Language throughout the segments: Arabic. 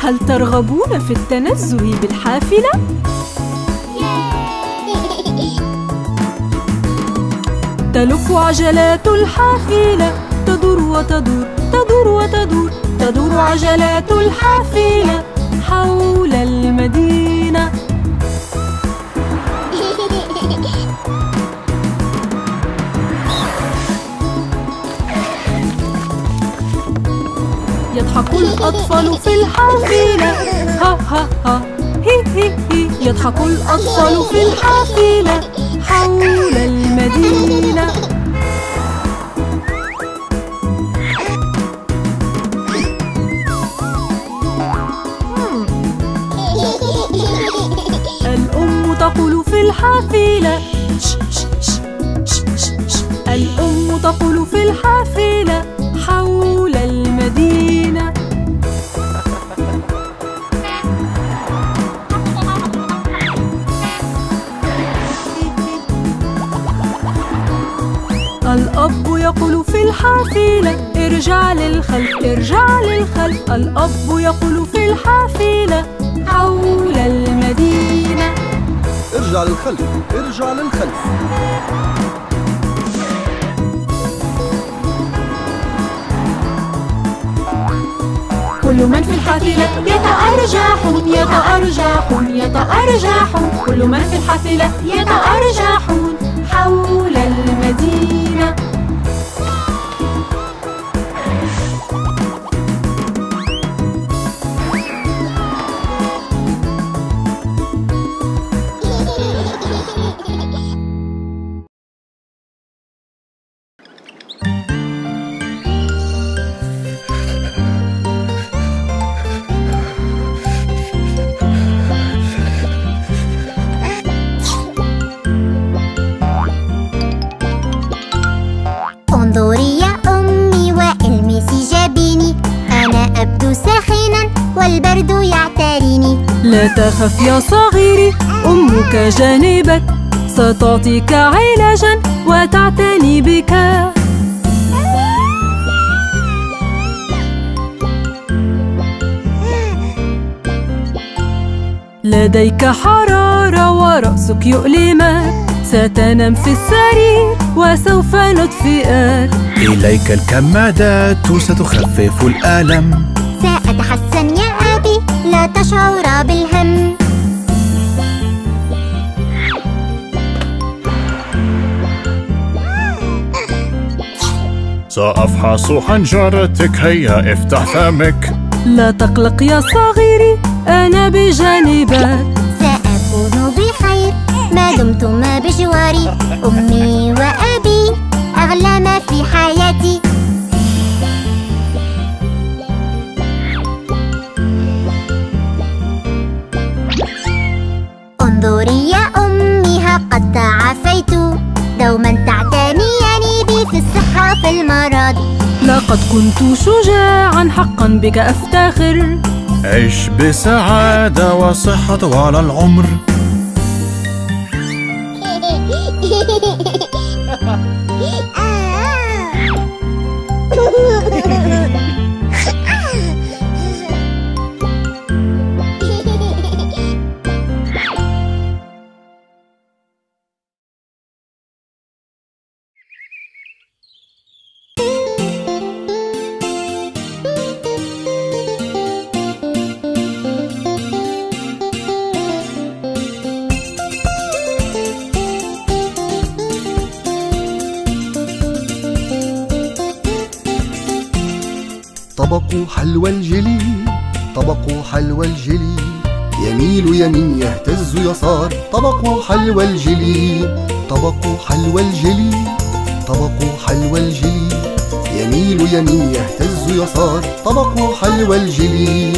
هل ترغبون في التنزه بالحافلة؟ تلف عجلات الحافلة تدور وتدور تدور وتدور تدور عجلات الحافلة حول المدينة. يضحك الأطفال في الحافلة ها ها ها هي هي هي. يضحك الأطفال في الحافلة حول المدينة. الأم تقول في الحافلة الأم تقول في الحافلة حول المدينة. الأب يقول في الحافلة ارجع للخلف ارجع للخلف. الأب يقول في الحافلة حول المدينة. ارجع للخلف ارجع للخلف. كل من في الحافلة يتأرجحون يتأرجحون يتأرجحون. كل من في الحافلة يتأرجحون حول المدينة. انظري يا أمي والمسي جبيني، أنا أبدو ساخنا والبرد يعتريني. لا تخف يا صغيري أمك جانبك ستعطيك علاجا وتعتني بك. لديك حرارة ورأسك يؤلمك ستنام في السرير وسوف ندفئك. إليك الكمادات ستخفف الألم. سأتحسن يا أبي لا تشعر بالهم. سأفحص حنجرتك هيا افتح فمك. لا تقلق يا صغيري أنا بجانبك. سأكون بخير ما دمتما بجواري. أمي وأبي أغلى ما في حياتي. انظري يا أمي ها قد تعافيت. دوما تعتنيني بي في الصحة في المرض. لقد كنت شجاعا حقا بك أفتخر. عش بسعادة وصحة طوال العمر. طبق حلوى الجلي طبق حلوى الجلي يميل يمين يهتز يسار. طبق حلوى الجلي طبق حلوى الجلي طبق حلوى الجلي يميل يمين يهتز يسار. طبق حلوى الجلي.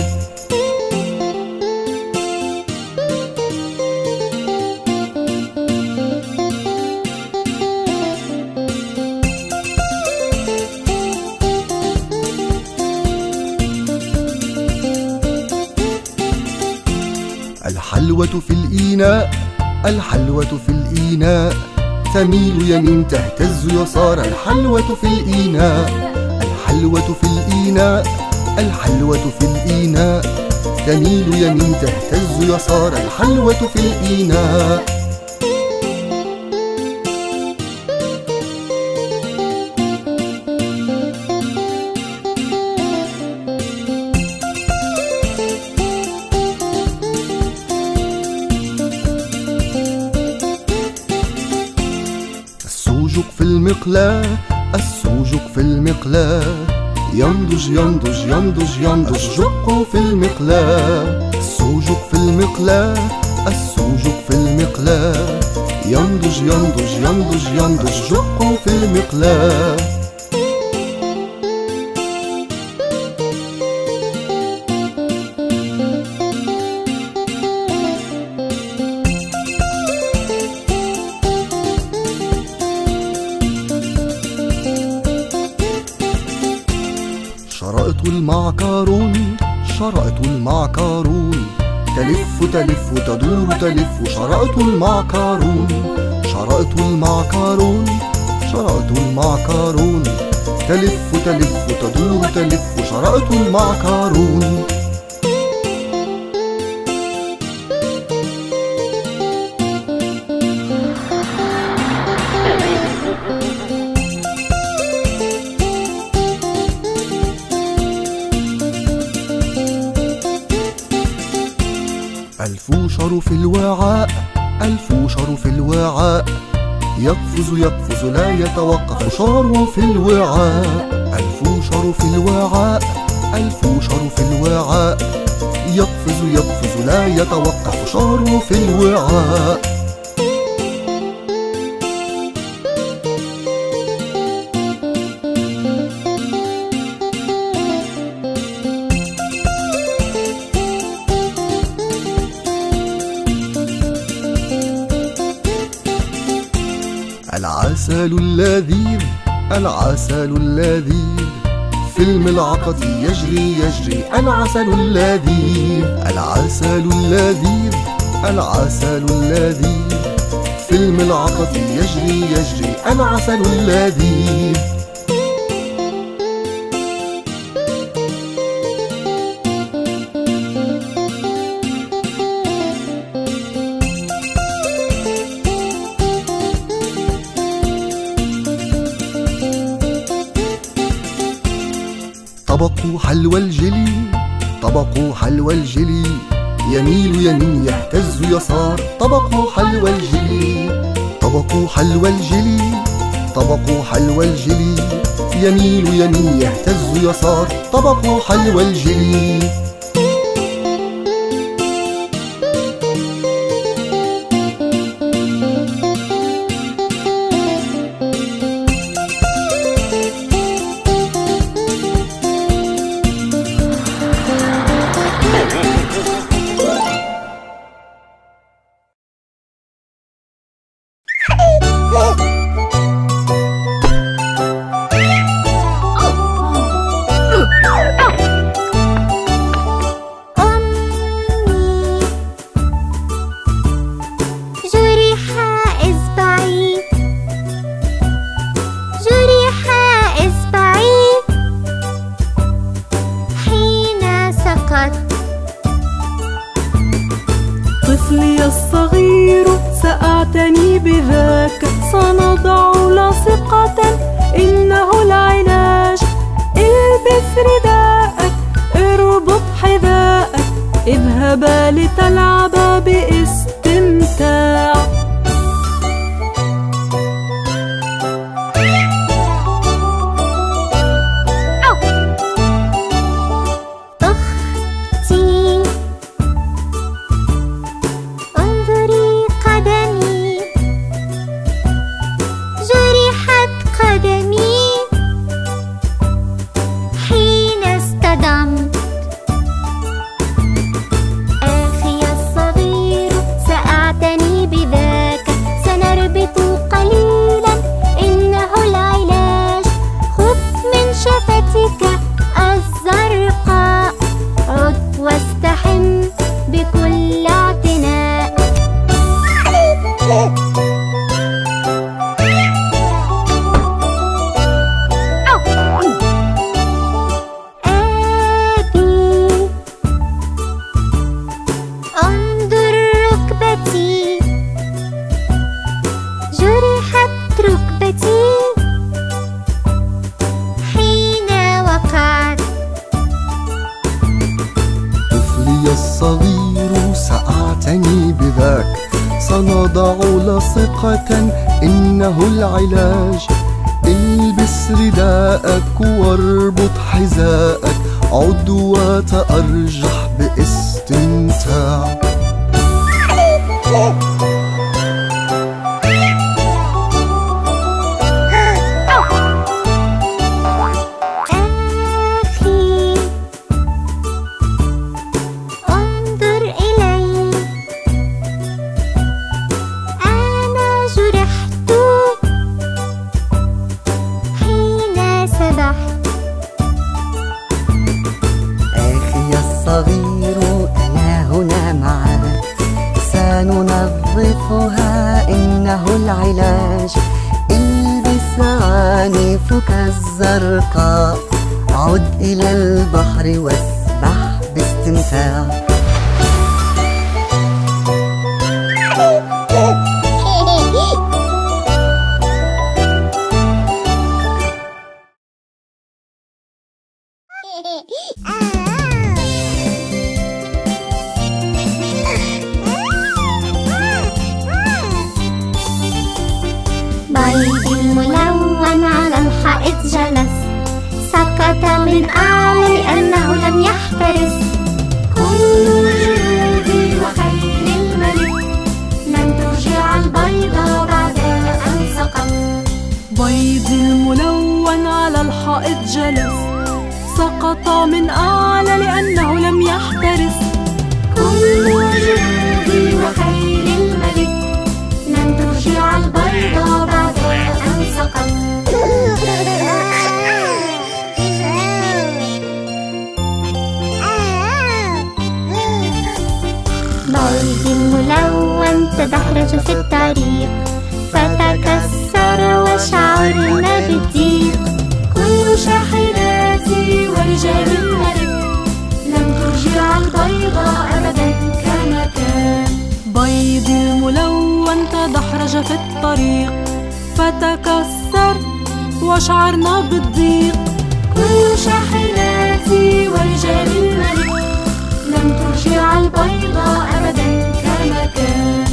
الحلوة في الإناء الحلوة في الإناء تميل يمين تهتز يسار. الحلوة في الإناء الحلوة في الإناء الحلوة في الإناء تميل يمين تهتز يسار، الحلوة في الإناء. السوجك في المقلاة، السوجك في المقلاة، ينضج ينضج ينضج ينضج جق في المقلاة. السوجك في المقلاة، السوجك في المقلاة، ينضج ينضج ينضج ينضج جق في المقلاة. شرائط المعكرون، شرائط المعكرون، تلف تلف تدور تلف شرائط المعكرون. شرائط المعكرون، شرائط المعكرون، تلف تلف تدور تلف شرائط المعكرون. الفوشر في الوعاء، الفوشر في الوعاء، يقفز يقفز لا يتوقف فشار في الوعاء. الفوشر في الوعاء، الفوشر في الوعاء، يقفز يقفز لا يتوقف فشار في الوعاء. العسل اللذيذ، العسل اللذيذ، في الملعقة يجري يجري العسل اللذيذ. العسل اللذيذ، العسل اللذيذ، في الملعقة يجري يجري العسل اللذيذ. طبق حلوى الجلي، طبق حلوى الجلي، يميل يمين يهتز يسار، طبق حلوى الجلي. طبق حلوى الجلي، طبق حلوى الجلي، يميل يمين يهتز يسار، طبق حلوى الجلي. طفلي الصغير سأعتني بذاك، سنضع لاصقة إنه العلاج. البس رداءك، اربط حذاءك، اذهبا لتلعبا باستمتاع. الصغير سأعتني بذاك، سنضع لاصقة إنه العلاج. البس رداءك واربط حذاءك، عد وتأرجح باستمتاع. سننظفها إنه العلاج. البس عنيفك الزرقاء، عد إلى البحر واسبح باستمتاع. بيض الملون على الحائط جلس، سقط من أعلى لأنه لم يحترس. كل الجنود وخيل الملك لم ترجع البيض بعد أن سقط. بيض الملون على الحائط جلس، سقط من أعلى لأنه لم يحترس. كل الجنود وخيل الملك لم ترجع البيض بعد أن سقط. بيض الملون تدحرج في الطريق، فتكسر وشعرنا بالضيق. كل شاحناتي ورجال الملك لم ترجع البيض أبدا كما كان. بيض الملون تدحرج في الطريق، فتكسر وشعرنا بالضيق. كل شاحناتي ورجال الملك لم ترجع البيض أبدا كما كان.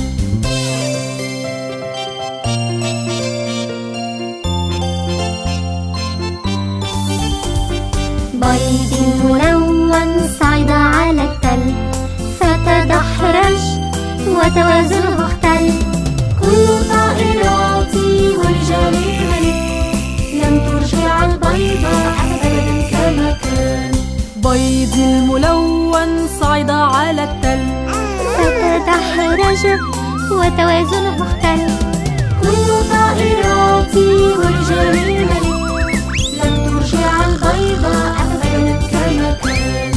بيض الملون صعد على التل، فتدحرج وتوازنه اختل. كل طائراتي ورجال الملك لم ترجع البيض أبدا كما كان. بيض الملون صعد على التل، فتدحرج وتوازنه اختل. كل طائراتي ورجال الملك لم ترجع البيض أبدا كما كان.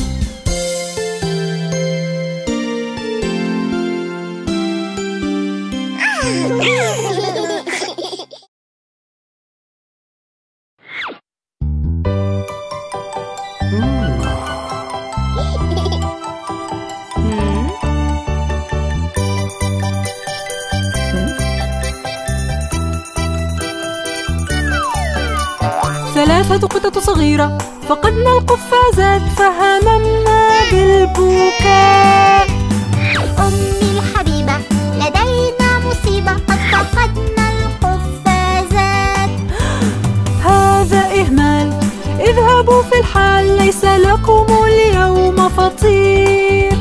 ثلاثة قطط صغيرة فقدنا القفازات، فهممنا بالبكاء. أمي الحبيبة لدينا مصيبة، قد فقدنا القفازات. هذا إهمال، اذهبوا في الحال، ليس لكم اليوم فطير.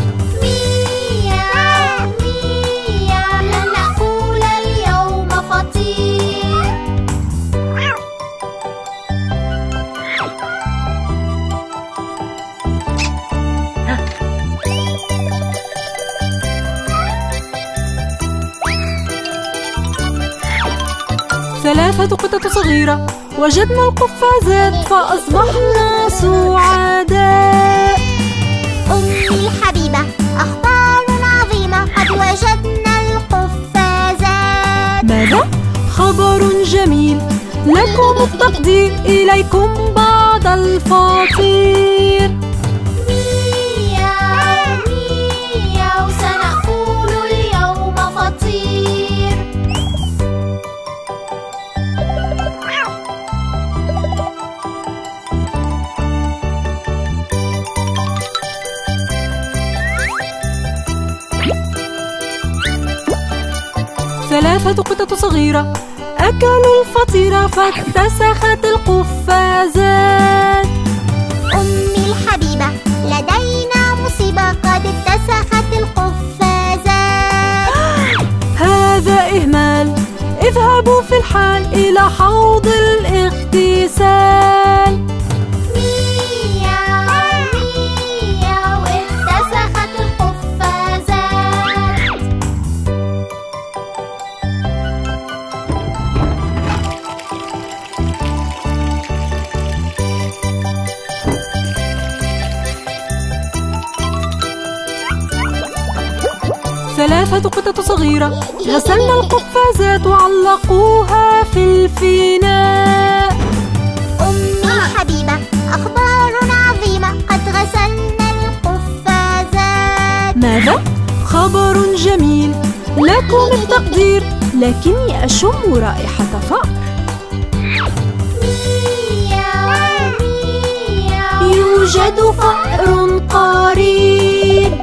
مياو مياو، لن نأكل اليوم فطير. ثلاثة قطط صغيرة وجدنا القفازات، فأصبحنا سعداء. أمي الحبيبة أخبار عظيمة، قد وجدنا القفازات. ماذا؟ خبر جميل، لكم التقدير، إليكم بعض الفطير. مياو مياو، سنأكل اليوم فطير. 3 قطط صغيرة أكلوا الفطيرة فاتسخت القفازات. أمي الحبيبة لدينا مصيبة قد اتسخت القفازات. هذا إهمال، اذهبوا في الحال إلى حوض الاغتسال. مياو مياو اتسخت القفازات. ثلاثة قطط صغيرة غسلنا القفازات وعلقوها في الفناء. أمي الحبيبة أخبار عظيمة قد غسلنا القفازات. ماذا؟ خبر جميل لكم التقدير، لكني أشم رائحة فأر. مياو مياو يوجد فأر قريب.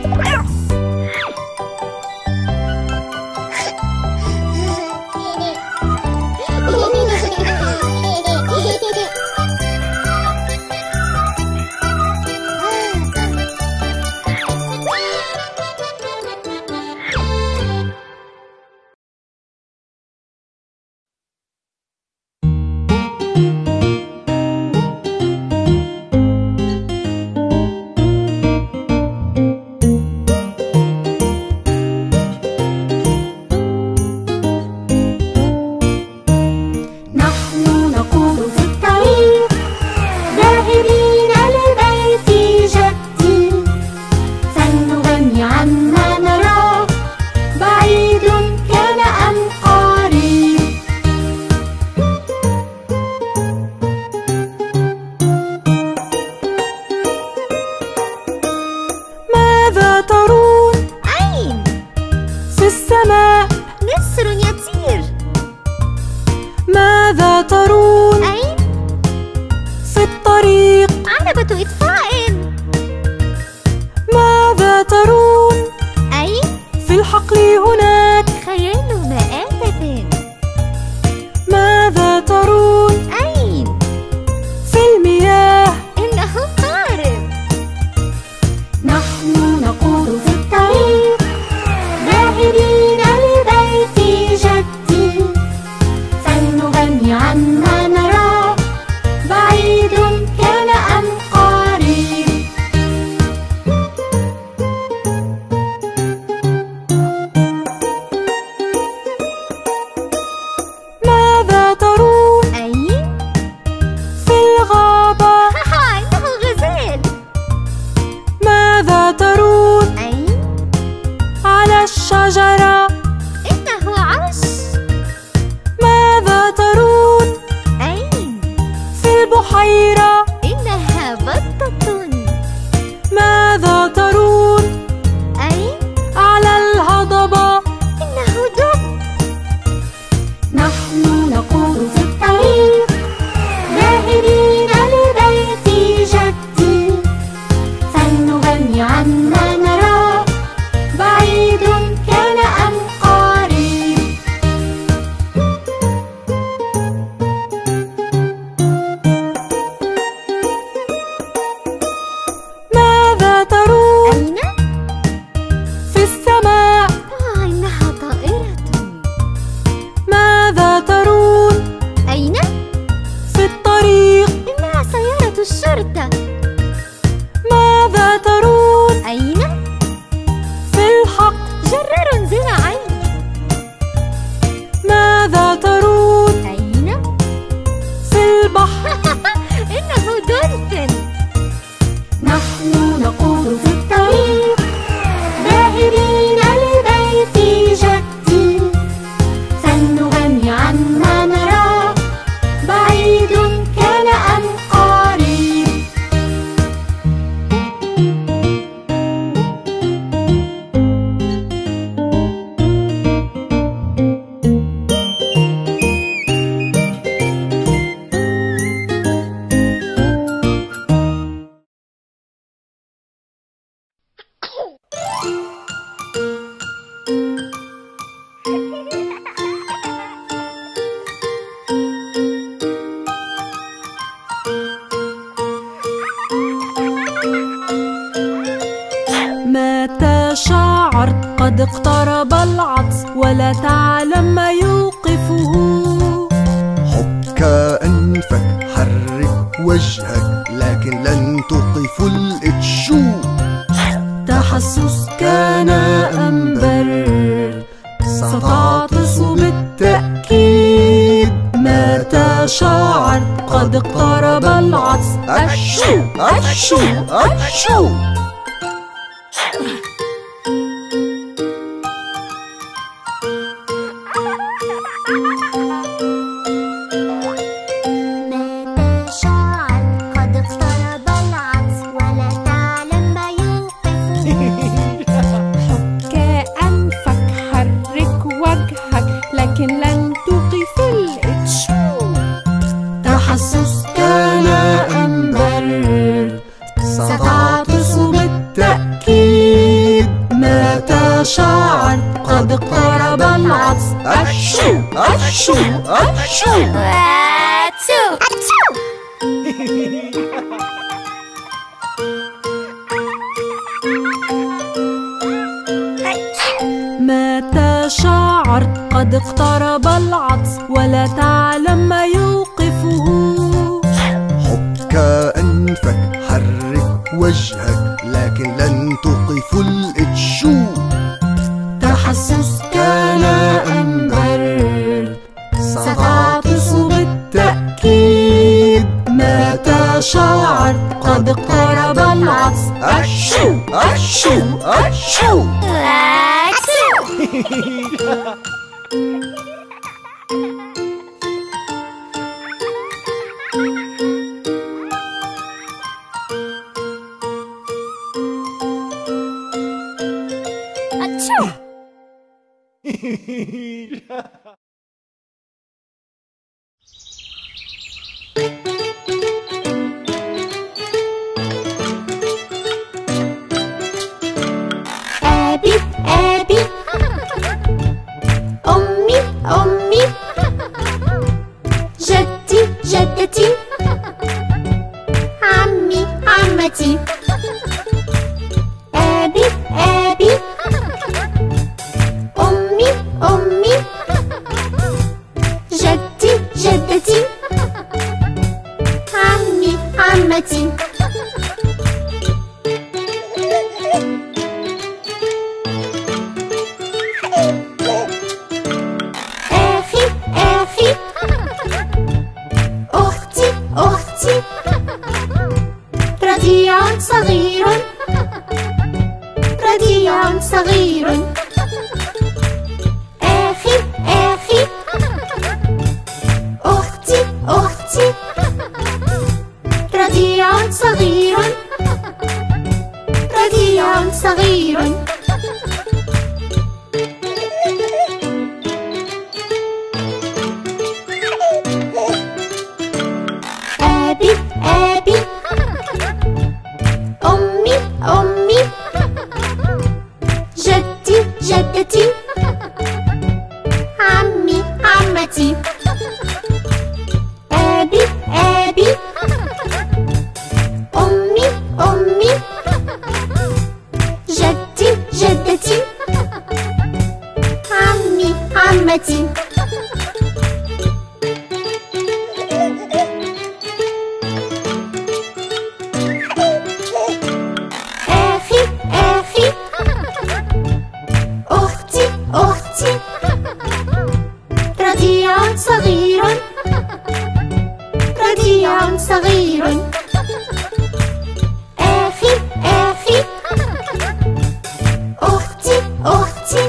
ماذا ترون؟ أين؟ في الطريق عربة إطفاء. ماذا ترون؟ أين؟ في الحقل هناك خيال مآتة. ماذا ترون؟ أين؟ في المياه إنه قارب. نحن نقود في الطريق ذاهبين لبيت جدي، فلنغني عما نرى بعيد كان أم قريب. ماذا ترون؟ أين؟ في الغابة. إنه غزال. ماذا ترون؟ أين؟ على الشجرة. إنه عش. ماذا ترون؟ أين؟ في البحيرة. إنها بطة. ماذا ترون؟ أين؟ على الهضبة. إنه دب. نحن نقود في الطريق ذاهبين لبيت جدي، فلنغني عما نرى بعيد كان أم قريب. ماذا ترون؟ أين؟ في السماء. إنها طائرة. ماذا ترون؟ أين؟ في الطريق. إنها سيارة الشرطة. ماذا ترون؟ أين؟ في الحقل. جرار زراعي. ماذا ترون؟ أين؟ في البحر. إنه دولفين. نحن نقود في الطريق ذاهبين لبيت جدي، فلنغني عما نرى بعيد كان أم قريب. قد اقترب العطس ولا تعلم ما يوقفه. حك أنفك، حرك وجهك، لكن لن توقف الإتشو. تحسس كان أنبر، ستعطس بالتأكيد. متى شعرت قد اقترب العطس، أتشو أتشو أتشو. شعرت قد اقترب العطس، أتشو أتشو أتشو. متى شعرت قد اقترب العطس ولا تعلم ما يوقفه. حك أنفك، حرك وجهك، لكن لن توقف الإتشو. تحسس كان أنبر، ستعطس بالتأكيد. متى شعرت قد اقترب العطس، أتشو أتشو أتشو. أبي أبي، أمي أمي، جدي جدتي، عمي عمتي. أبي أبي، أمي أمي، جدي جدتي، عمي عمتي. أخي أخي، أختي أختي، رضيع صغير، رضيع صغير. أخي أخي، أختي أختي، رضيع صغير، رضيع صغير. أبي أبي، أمي أمي، جدي جدتي، عمي عمتي. أبي أبي، أمي أمي، جدي جدتي، عمي عمتي. أخي أخي، أختي أختي، رضيع صغير، رضيع صغير. أخي أخي، أختي أختي،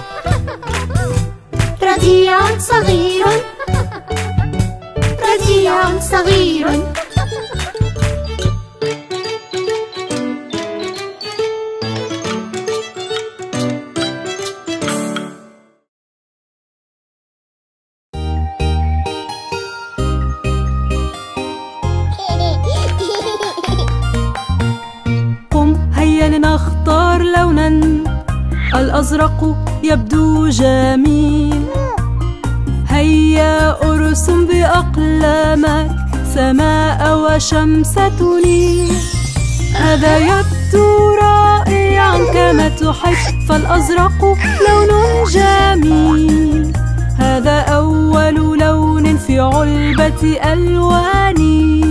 رضيع صغير، رضيع صغير. قم هيا لنختار لونا، الأزرق يبدو جميل. هيا أرسم بأقلامك سماء وشمس تنير. هذا يبدو رائعا كما تحب، فالأزرق لون جميل. هذا أول لون في علبة ألواني.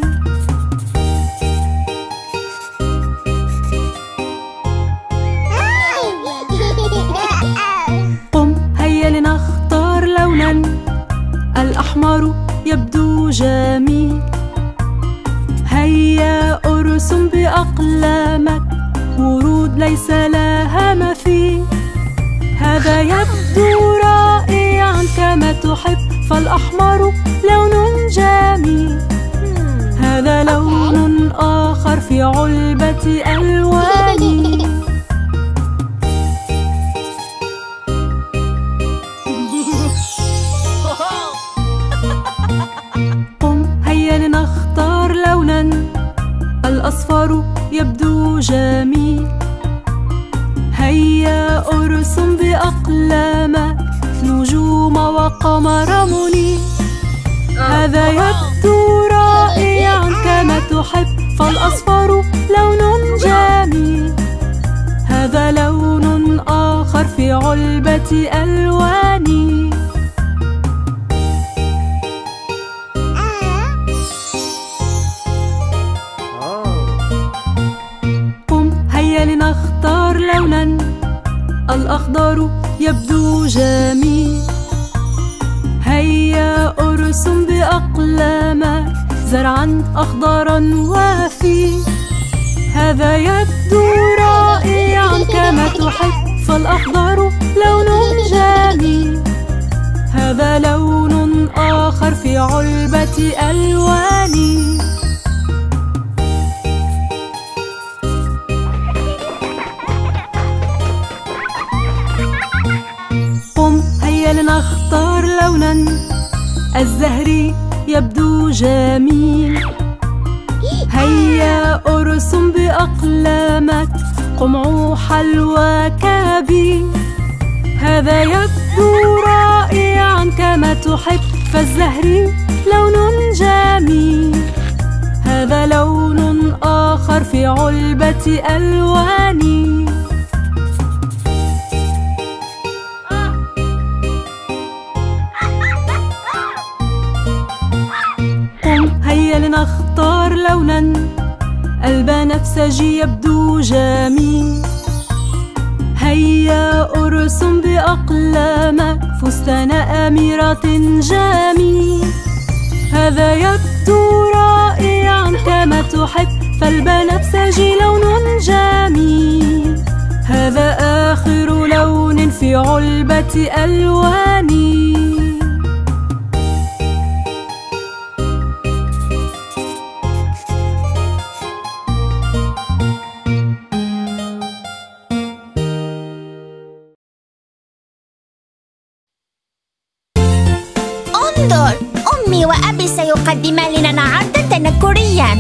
قم هيا لنختار لونا. الأحمر يبدو جميل. هيا ارسم بأقلامك ورود ليس لها مثيل. هذا يبدو رائعا كما تحب، فالأحمر لون جميل. هذا لون آخر في علبة ألواني. قم هيا لنختار لونا. الأصفر يبدو جميل. هيا ارسم بأقلامك نجوم وقمر منير. هذا يبدو رائعا كما تحب، فالأصفر لون جميل. هذا لون آخر في علبة ألواني. قم هيا لنختار لونا. الأخضر يبدو جميل. هيا ارسم بأقلامك زرعا أخضرا وافي. هذا يبدو رائعا كما تحب، فالأخضر لون جميل. هذا لون آخر في علبة ألواني. قم هيا لنختار لونا. الزهري يبدو جميل. هيا ارسم بأقلامك قمع حلوى كبير. هذا يبدو رائعا كما تحب، فالزهري لون جميل. هذا لون آخر في علبة ألواني. قم هيا لنختار لونا. البنفسجي يبدو جميل. هيا ارسم بأقلامك فستان أميرة جميل. هذا يبدو رائعا كما تحب، فالبنفسجي لون جميل. هذا آخر لون في علبة ألواني. انظر، أمي وأبي سيقدمان لنا عرضا تنكريا.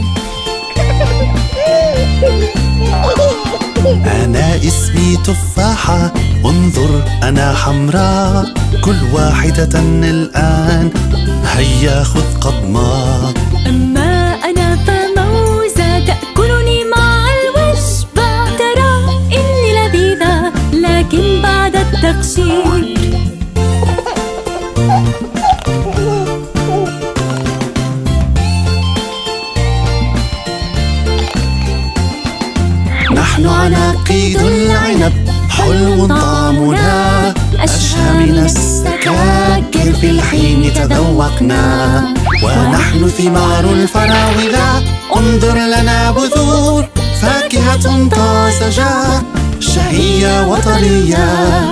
أنا اسمي تفاحة، انظر أنا حمراء. كل واحدة الآن هيا خذ قضمة. أما أنا فموزة تأكلني مع الوجبة. ترى إني لذيذة لكن بعد التقشير. نحن عناقيد العنب، حلو طعمنا. أشهى من السكاكر في الحين تذوقنا. ونحن ثمار الفراولة، انظر لنا بذور. فاكهة طازجة شهية وطرية.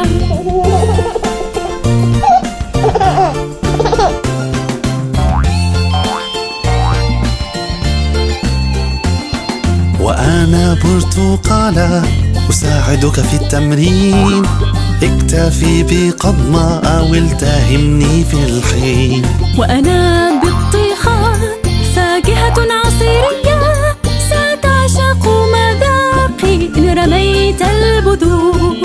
وأنا برتقالة، أساعدك في التمرين. اكتفي بقضمة أو التهمني في الحين. وأنا بطيخة، فاكهة عصيرية. ستعشق مذاقي إن رميت البذور.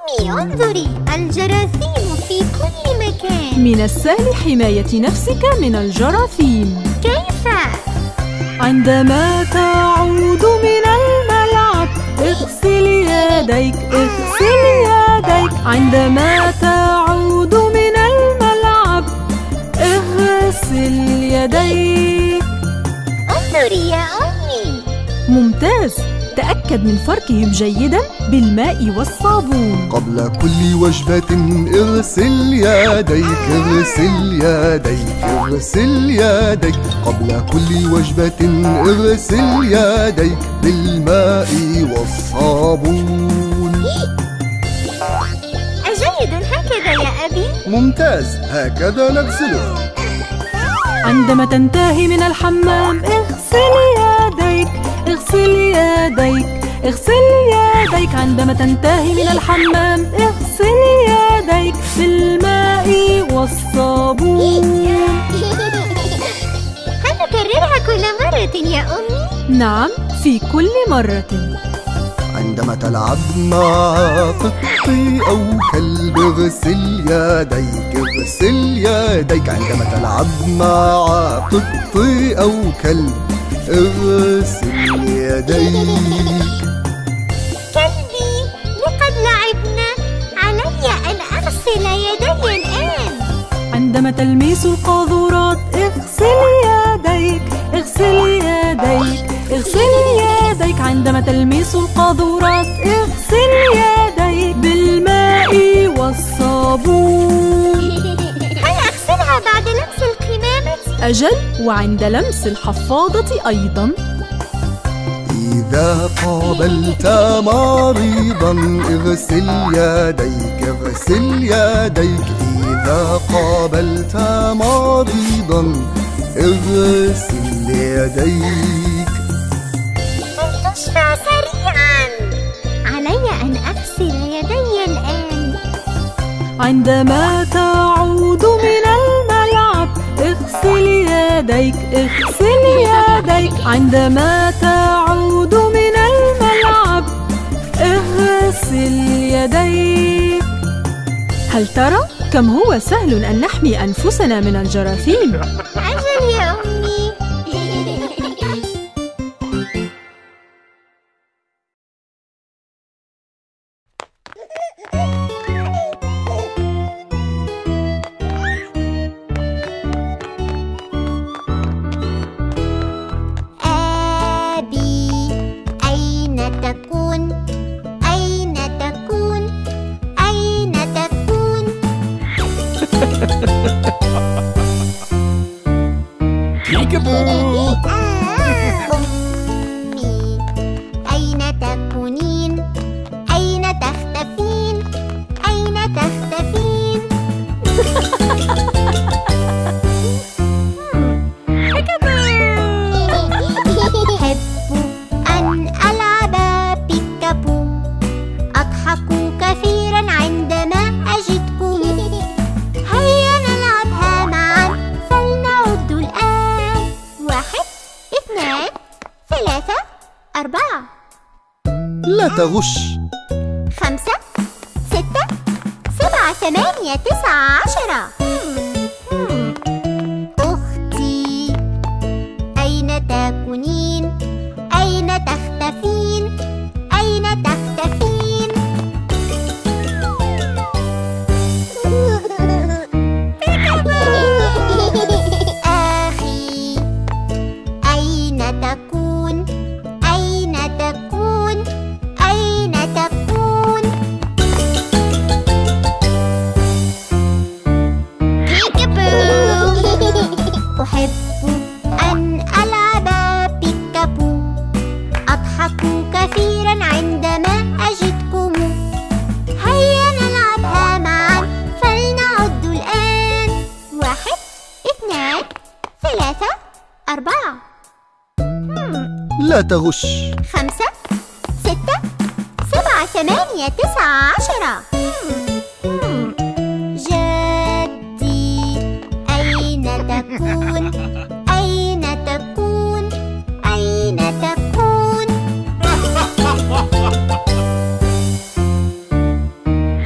أمي انظري، الجراثيم في كل مكان. من السهل حماية نفسك من الجراثيم. كيف؟ عندما تعود من الملعب اغسل يديك، اغسل يديك. عندما تعود من الملعب اغسل يديك. انظري يا أمي. ممتاز. تأكد من فركهم جيداً بالماء والصابون. قبل كل وجبة اغسل يديك، اغسل يديك، اغسل يديك. قبل كل وجبة اغسل يديك بالماء والصابون. أجيد هكذا يا أبي؟ ممتاز، هكذا نغسله. عندما تنتهي من الحمام اغسل يديك، اغسل يديك، اغسل يديك. عندما تنتهي من الحمام اغسل يديك بالماء والصابون. هل نكررها كل مرة يا أمي؟ نعم، في كل مرة. عندما تلعب مع قط أو كلب اغسل يديك، اغسل يديك. عندما تلعب مع قط أو كلب اغسل يديك. كلبي، لقد لعبنا، علي أن أغسل يدي الآن. عندما تلمس القاذورات اغسل يديك، اغسل يديك، اغسل يديك. عندما تلمس القاذورات اغسل يديك بالماء والصابون. هل أغسلها بعد لمس القمامة؟ أجل، وعند لمس الحفاضة أيضاً. إذا قابلت مريضا اغسل يديك، اغسل يديك. إذا قابلت مريضا اغسل يديك. فلتشفى سريعاً، علي أن أغسل يدي الآن. عندما تعود من الملعب اغسل يديك، اغسل يديك. عندما تعود من الملعب اغسل يديك. هل ترى كم هو سهل أن نحمي أنفسنا من الجراثيم؟ أجل يا أمي. لا تغش. 5 6 7 8 9 10. أختي، أين تكونين؟ أين تختفين؟ أين تختفين؟ أخي، أين تكون؟ أين تكون؟ أين تكون؟ بيكابو. أحب أن ألعب بيكابو. أضحك كثيرا عندما أجدكم. هيا نلعبها معا، فلنعد الآن. 1 2 3 4. لا تغش. 5 6 7 8 9 10. جدي، أين تكون؟ أين تكون؟ أين تكون؟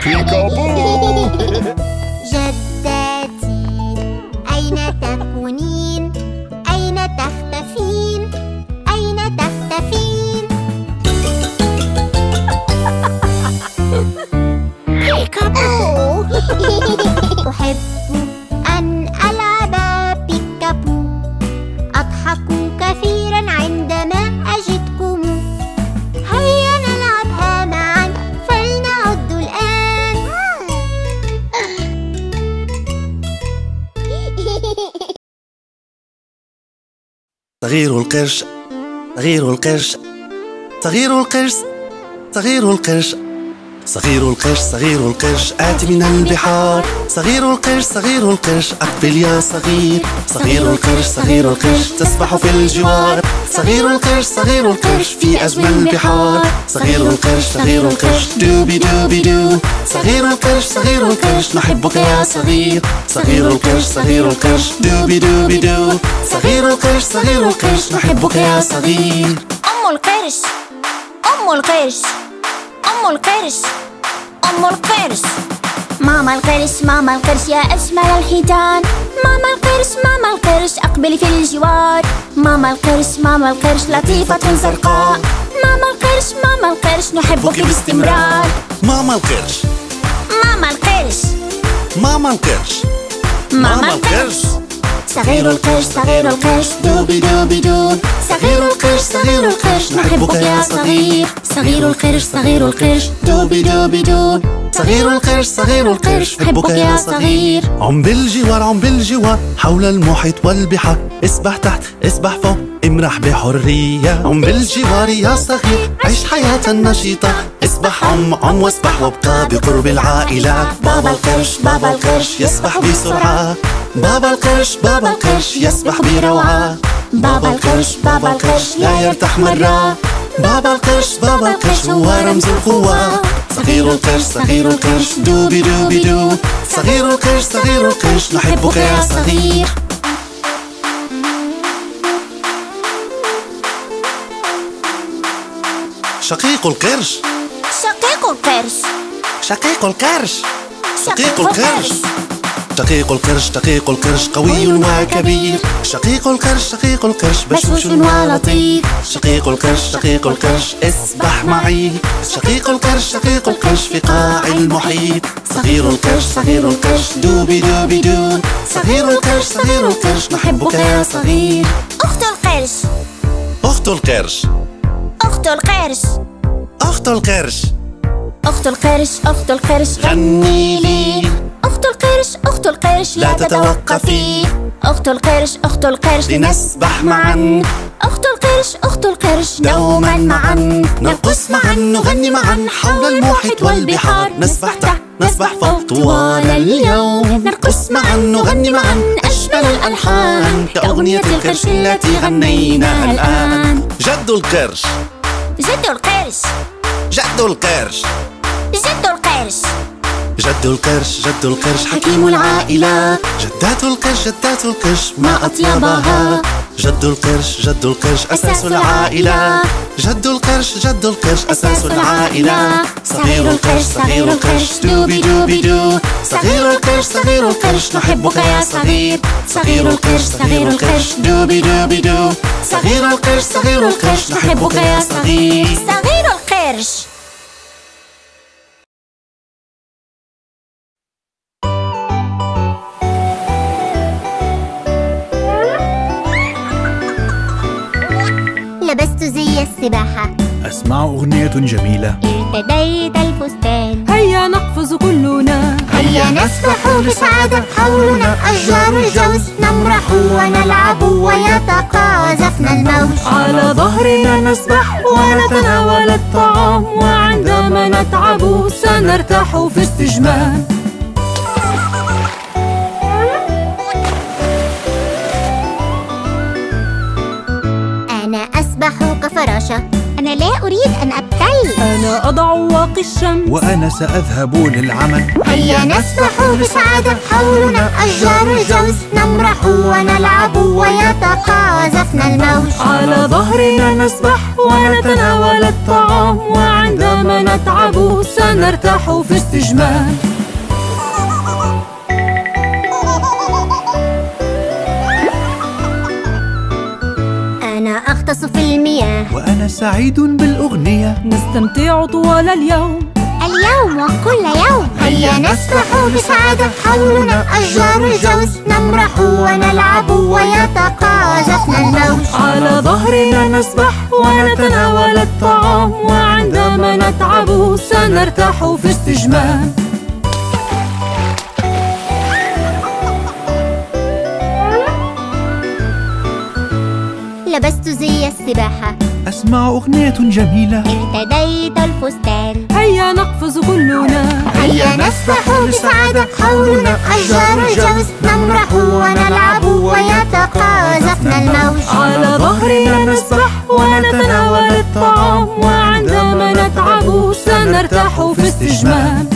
صغير القرش صغير القرش صغير القرش صغير القرش صغير القرش صغير القرش آتي من البحار صغير القرش صغير القرش أقبل يا صغير صغير القرش صغير القرش تسبح في الجوار صغير القرش صغير القرش في أجمل البحار صغير القرش صغير القرش دوبي دوبي دو صغير القرش صغير القرش نحبك يا صغير صغير القرش صغير القرش دوبي دوبي دو صغير القرش صغير القرش نحبك يا صغير أم القرش أم القرش أم القرش أم القرش ماما القرش ماما القرش يا أجمل الحيتان ماما القرش ماما القرش أقبلي في الجوار ماما القرش ماما القرش لطيفة زرقاء ماما القرش ماما القرش نحبك باستمرار ماما القرش ماما القرش ماما القرش ماما القرش صغير القرش صغير القرش دوبي دوبي دو صغير القرش صغير القرش نحبك يا صغير صغير القرش صغير القرش دوبي دوبي دو صغير القرش صغير القرش نحبك يا صغير عم بالجوار عم بالجوار حول المحيط والبحار اسبح تحت اسبح فوق امرح بحرية عم بالجوار يا صغير عيش حياة نشيطة اسبح عم واسبح وابقى بقرب العائلة بابا القرش بابا القرش يسبح بسرعة بابا القرش بابا القرش يسبح بروعة بابا القرش بابا القرش لا يرتاح مرة بابا القرش بابا القرش هو رمز القوة صغير القرش صغير القرش دوبي دوبي دو صغير القرش صغير القرش نحبك يا صغير شقيق القرش شقيق القرش شقيق القرش شقيق القرش شقيق القرش شقيق القرش قوي وكبير شقيق القرش شقيق القرش بشوش ولطيف شقيق القرش شقيق القرش اسبح معي شقيق القرش شقيق القرش في قاع المحيط صغير القرش صغير القرش دوبي دوبي دو صغير القرش صغير القرش نحبك يا صغير أخت القرش أخت القرش أخت القرش أخت القرش أخت القرش أخت القرش غني لي أخت القرش أخت القرش لا تتوقفي أخت القرش أخت القرش لنسبح معا أخت القرش أخت القرش دوما معا نرقص معا نغني معا حول المحيط والبحار نسبح تحت نسبح فوق طوال اليوم نرقص معا نغني معا أجمل الألحان كأغنية القرش التي غنيناها الآن جد القرش جد القرش جد القرش جد القرش جد القرش جد القرش حكيم العائلة جدات القرش جدات القرش ما أطيبها جد القرش جد القرش أساس العائلة جد القرش جد القرش أساس العائلة صغير القرش صغير القرش دوبي دوبي دو صغير القرش صغير القرش نحبك يا صغير صغير القرش صغير القرش دوبي دوبي دو صغير القرش صغير القرش نحبك يا صغير صغير القرش لبست زي السباحة أسمع أغنية جميلة ارتديت الفستان هيا نقفز كلنا هيا نسبح بسعادة حولنا أشجار الجوز نمرح ونلعب ويتقاذفنا الموج على ظهرنا نسبح ونتناول الطعام وعندما نتعب سنرتاح في استجمام أنا أسبح كفراشة أنا لا أريد أن أبتل أنا أضع واقي الشمس وأنا سأذهب للعمل هيا نسبح بسعادة حولنا أشجار الجوز نمرح ونلعب ويتقاذفنا الموج على ظهرنا نسبح ونتناول الطعام وعندما نتعب سنرتاح في استجمام أنا أغطس في المياه وأنا سعيد بالأغنية نستمتع طوال اليوم اليوم وكل يوم هيا نسبح بسعادة حولنا أشجار الجوز نمرح ونلعب ويتقاذفنا الموج على ظهرنا نسبح ونتناول الطعام وعندما نتعب سنرتاح في استجمام السباحة. أسمع أغنية جميلة. ارتديت الفستان. هيا نقفز كلنا. هيا نسبح بسعادة حولنا أشجار الجوز. نمرح ونلعب ويتقاذفنا الموج. على ظهرنا نسبح ونتناول الطعام، وعندما نتعب سنرتاح في استجمام.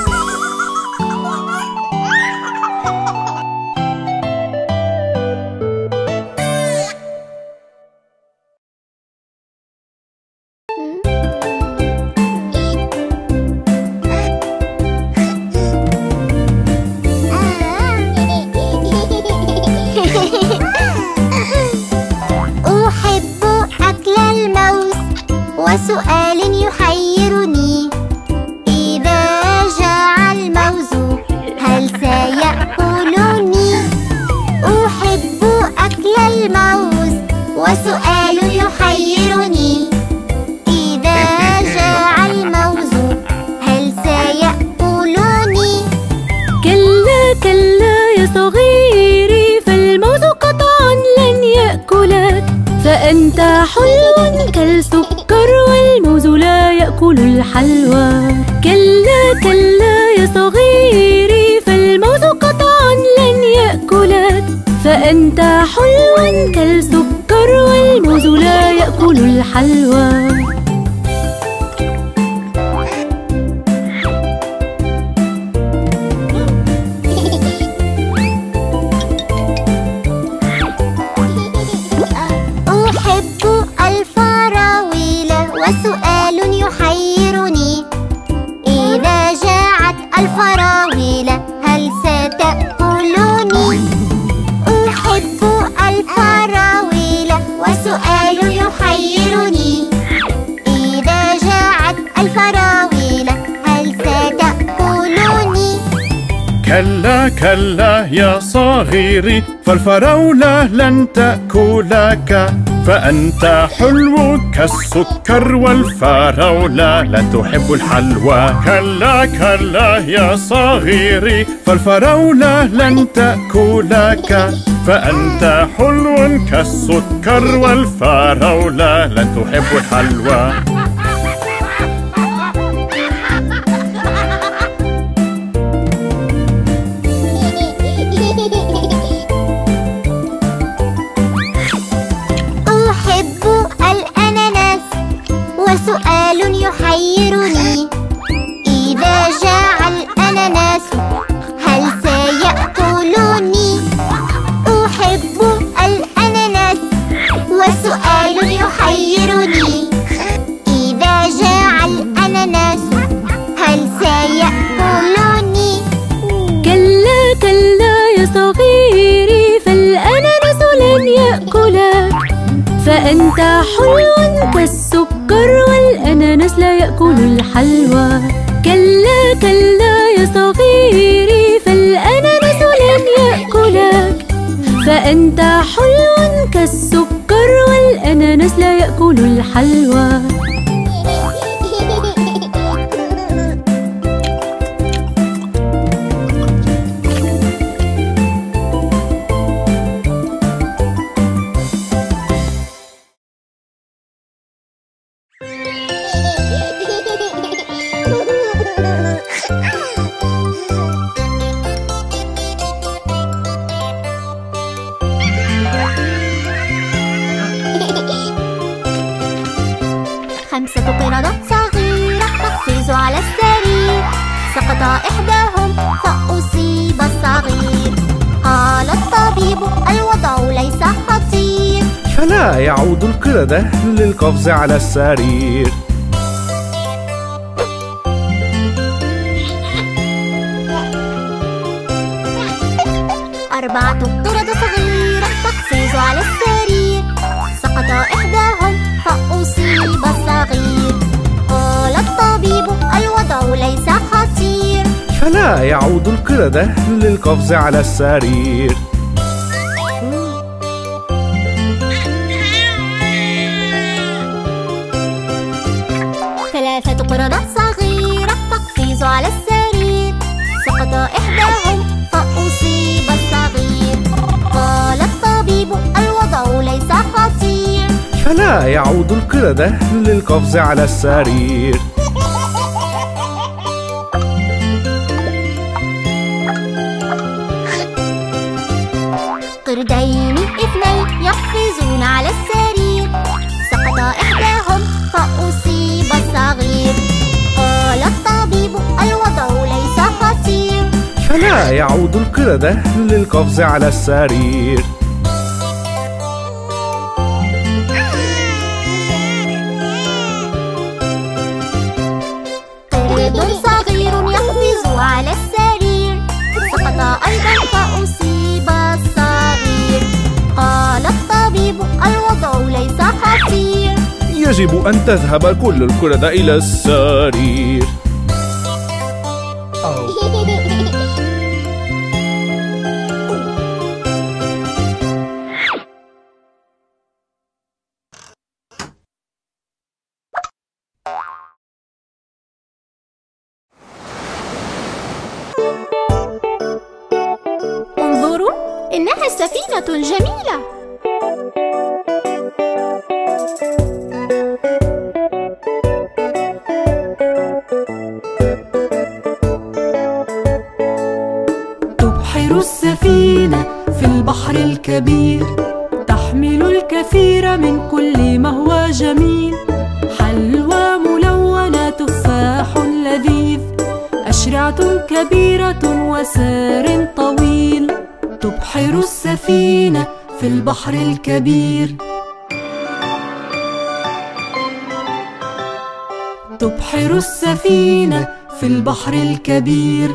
وسؤال يحيرني، إذا جاع الموز هل سيأكلني؟ أحب أكل الموز وسؤال يحيرني، إذا جاع الموز هل سيأكلني؟ كلا كلا يا صغيري، فالموز قطعا لن يأكلك، فأنت حلو كالسكر والموز لا يأكل الحلوى. كلا كلا يا صغيري، فالموز قطعا لن يأكلك، فأنت حلو كالسكر والموز لا يأكل الحلوى. وسؤال يحيرني، إذا جاعت الفراولة هل ستأكلني؟ أحب الفراولة وسؤال يحيرني، إذا جاعت الفراولة هل ستأكلني؟ كلا كلا يا صغيري، فالفراولة لن تأكلك، فأنت حلو كالسكر والفراولة لا تحب الحلوى. كلا كلا يا صغيري، فالفراولة لن تأكلك، فأنت حلو كالسكر والفراولة لا تحب الحلوى. وسؤال يحيرني، إذا جاع الأناناس هل سيأكلني؟ أحب الأناناس وسؤال يحيرني، إذا جاع الأناناس هل سيأكلني؟ كلا كلا يا صغيري، فالأناناس لن يأكلك، فأنت حلو كالسكر والأناناس لا يأكل الحلوى. كلا كلا يا صغيري، فالأناناس لن يأكلك، فأنت حلو كالسكر والأناناس لا يأكل الحلوى. إحداهم فأصيب الصغير. قال الطبيب الوضع ليس خطير. فلا يعود القردة للقفز على السرير. 4 قرد صغيرة تقفز على السرير. سقط إحداهم فأصيب الصغير. قال الطبيب الوضع ليس خطير. فلا يعود القردة للقفز على السرير. 3 قردة صغيرة تقفز على السرير. سقط إحداهم فأصيب الصغير. قال الطبيب الوضع ليس خطير. فلا يعود القردة للقفز على السرير. قردين اثنين يقفزون على السرير، سقط إحداهم فأصيب الصغير. قال الطبيب الوضع ليس خطير. فلا يعود القردة للقفز على السرير. قرد صغير يقفز على السرير، سقط أيضا فأصيب الصغير. قال الطبيب الوضع ليس خطير. يجب أن تذهب كل القردة إلى السرير. انظروا، إنها السفينة الجميلة. تبحر السفينة في البحر الكبير، تحمل الكثير من كل ما هو جميل. حلوى ملونة، تفاح لذيذ، أشرعة كبيرة وسار طويل. تبحر السفينة في البحر الكبير. تبحر السفينة في البحر الكبير.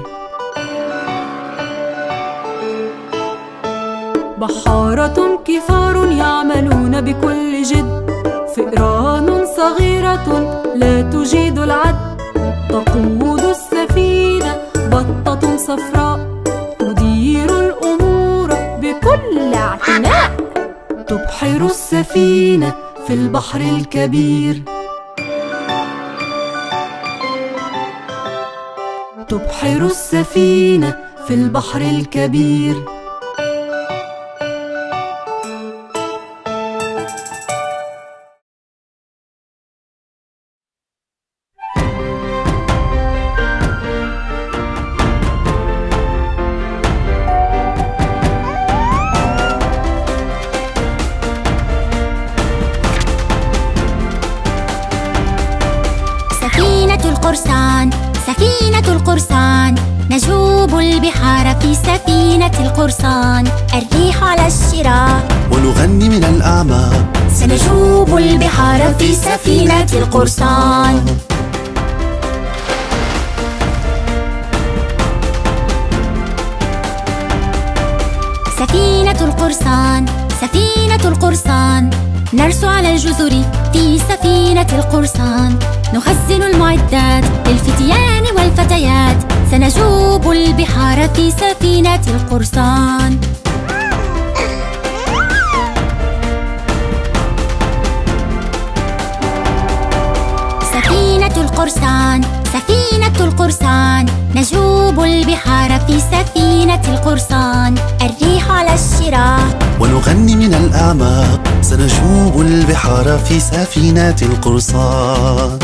بحارة كثار يعملون بكل جد، فئران صغيرة لا تجيد العد. تقود السفينة بطة صفراء، تدير الأمور بكل اعتناء. تبحر السفينة في البحر الكبير. تبحر السفينة في البحر الكبير. القرصان، سفينة القرصان، نجوب البحار في سفينة القرصان. الريح على الشراع ونغني من الأعماق، سنجوب البحار في سفينة القرصان. سفينة القرصان، سفينة القرصان، نرسو على الجزر في سفينة القرصان. نخزن المعدات للفتيان والفتيات، سنجوب البحار في سفينة القرصان. سفينة القرصان، سفينة القرصان، نجوب البحار في سفينة القرصان. الريح على الشراع ونغني من الأعماق، سنجوب البحار في سفينة القرصان.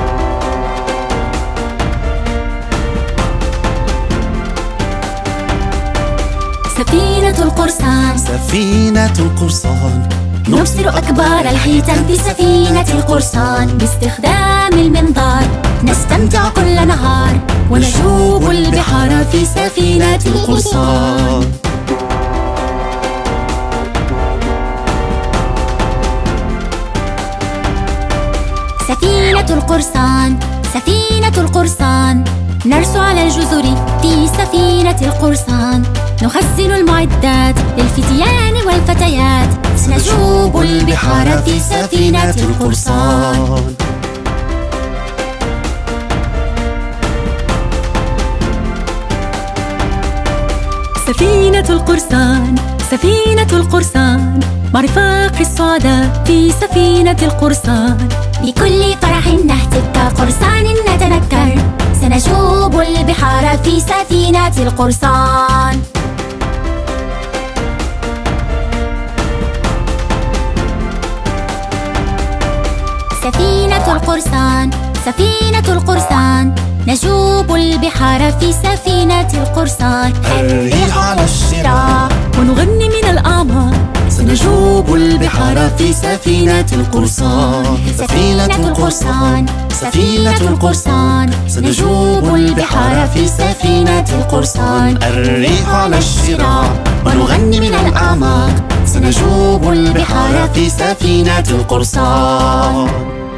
سفينة القرصان، سفينة القرصان، نبصر أكبار الحيتان في سفينة القرصان. باستخدام المنظار نستمتع كل نهار، ونجوب البحار في سفينة القرصان. سفينة القرصان، سفينة القرصان، نرسو على الجزر في سفينة القرصان. نخزن المعدات للفتيان والفتيات، سنجوب البحار في سفينة القرصان. سفينة القرصان، سفينة القرصان، مع رفاق السعداء في سفينة القرصان. بكل فرح نهتف كقرصان نتنكر، سنجوب البحار في سفينة القرصان. سفينة القرصان، سفينة القرصان، نجوب البحار في سفينة القرصان. الريح على الشراع ونغني من الأعماق، سنجوب البحار في سفينة القرصان. سفينة القرصان، سفينة القرصان، سنجوب البحار في سفينة القرصان. الريح على الشراع ونغني من الأعماق، سنجوب البحار في سفينة القرصان.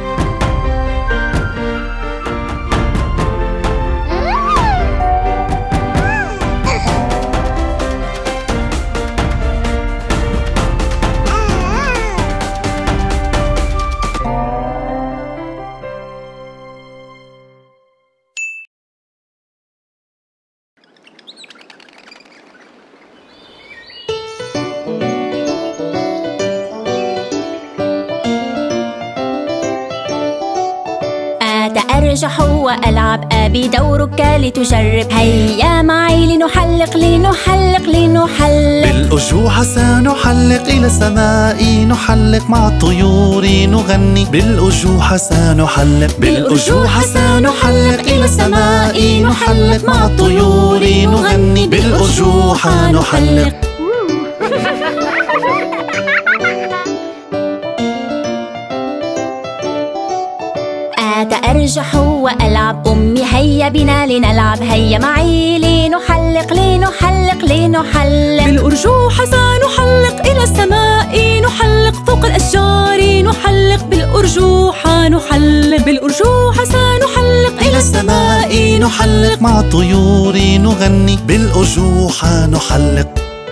أرجح وألعب، أبي دورك لتجرب. هيا معي لنحلق لنحلق لنحلق. بالأجوحة سنحلق إلى السماء، نحلق مع الطيور نغني. بالأجوحة سنحلق، بالأجوحة سنحلق إلى السماء، نحلق مع الطيور نغني. بالأجوحة نحلق. أرجح وألعب، أمي هيا بنا لنلعب. هيا معي لنحلق لنحلق لنحلق. بالأرجوحة سنحلق إلى السماء، نحلق فوق الأشجار نحلق. بالأرجوحة نحلق، بالأرجوحة سنحلق إلى السماء، نحلق مع الطيور نغني. بالأجوحة نحلق.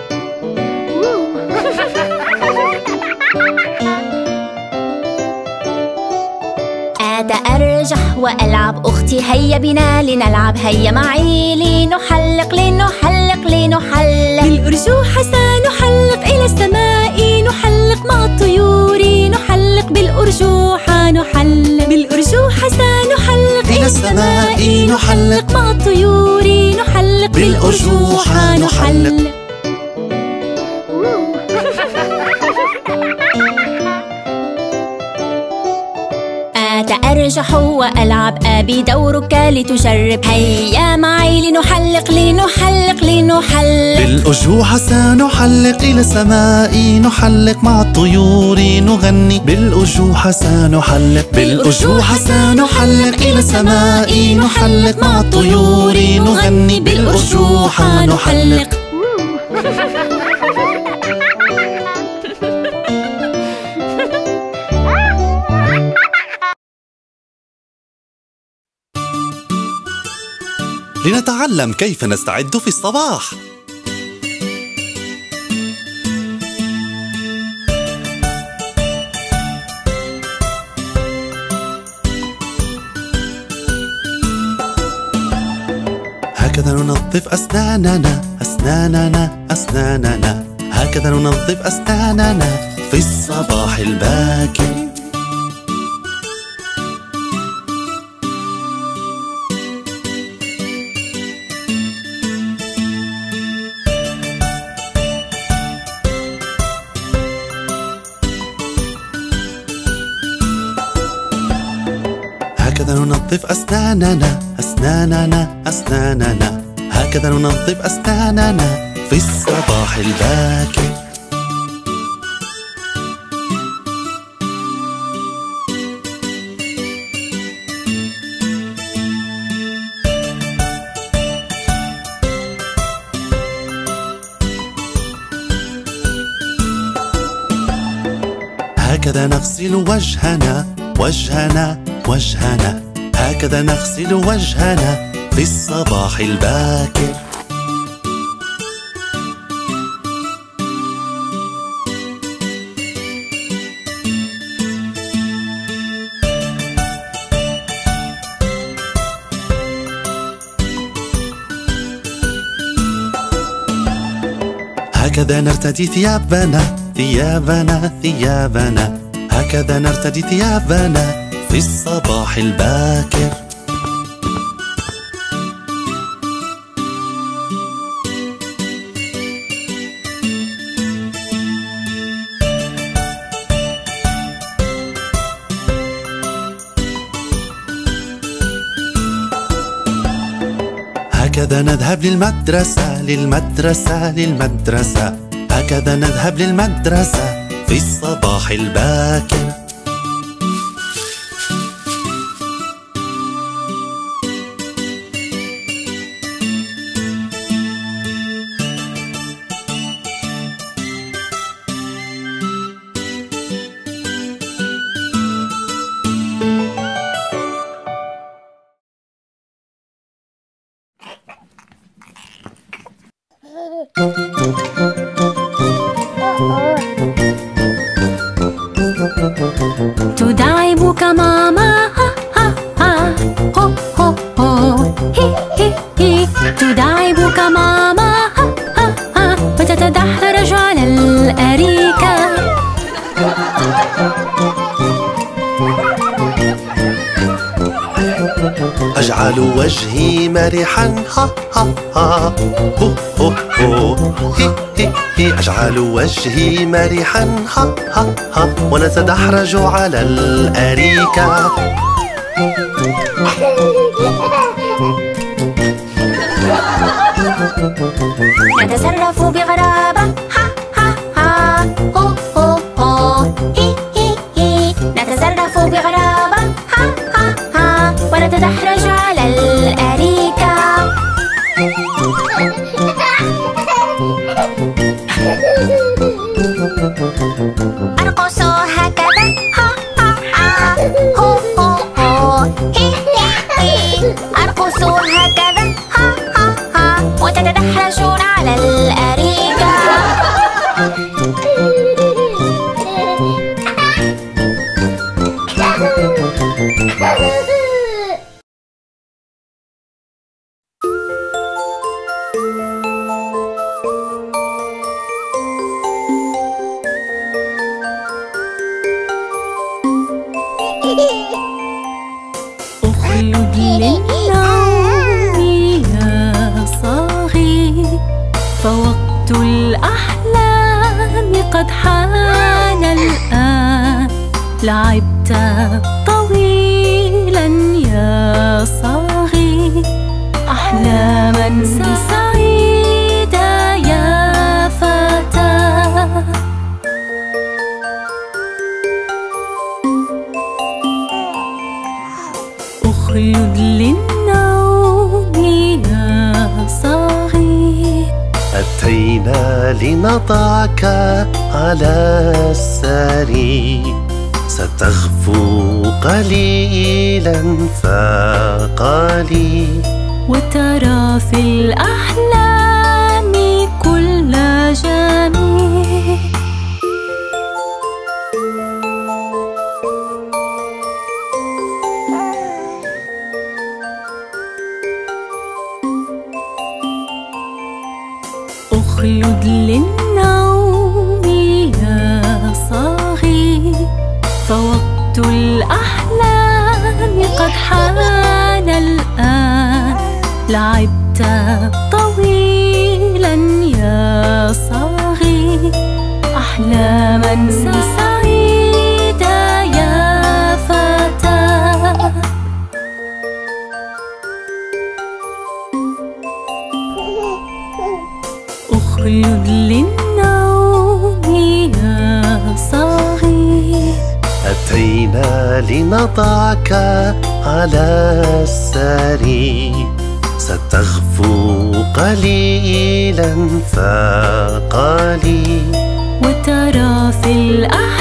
أرجح وألعب، أختي هيا بنا لنلعب. هيا معي لنحلق لنحلق لنحلق. بالأرجوحة سنحلق إلى السماء، نحلق مع الطيور نحلق. بالأرجوحة نحلق، بالأرجوحة سنحلق إلى السماء، نحلق مع الطيور نحلق. بالأرجوحة نحلق. أرجح وألعب، أبي دورك لتجرب. هيا معي لنحلق لنحلق لنحلق. بالأجوحة سنحلق إلى السماء، نحلق مع الطيور نغني. بالأجوحة سنحلق، بالأجوحة سنحلق إلى السماء، نحلق مع الطيور نغني. بالأجوحة نحلق. لنتعلم كيف نستعد في الصباح. هكذا ننظف أسناننا أسناننا أسناننا. هكذا ننظف أسناننا في الصباح الباكر. هكذا ننظف أسناننا أسناننا أسناننا. هكذا ننظف أسناننا في الصباح الباكر. هكذا نغسل وجهنا وجهنا وجهنا. هكذا نغسل وجهنا في الصباح الباكر. هكذا نرتدي ثيابنا ثيابنا ثيابنا. هكذا نرتدي ثيابنا في الصباح الباكر. هكذا نذهب للمدرسة للمدرسة للمدرسة، هكذا نذهب للمدرسة في الصباح الباكر. تداعبك ماما ها ها ها هو هو هو هي هي هي. تداعبك ماما ها ها ها وتتدحرج على الأريكة. أجعل وجهي مرحا ها ها ها هو هو هو هي هي هي. أجعل وجهي مرحا ها ها ها ونتدحرج على الأريكة. نتصرف بغرابة ها ها ها هو هو هو هي هي هي. نتصرف بغرابة ها ها ها ونتدحرج على الأريكة. أرقص هكذا ها ها ها هو هو هو هي هي هي. أرقص هكذا ها ها ها وتتدحرجون على الأريكة. اخلد للنوم يا صاغي، فوقت الأحلام قد حان الآن. لعبت طويلا يا صاغي، أحلاما سعيدة يا فتى. اخلد للنوم يا صاغي. أتينا لنضعك على السرير، ستغفو قليلا فقليل، وترى في الأحلام كل جميل. اخلد للنوم يا صاغي، فوقت الأحلام قد حان الآن. لعبت طويلا يا صاغي، أحلاما سعيدة يا فتى. اخلد للنوم يا صاغي. أتينا لنضعك على السرير، ستغفو قليلا فقليل، وترى في الأحلام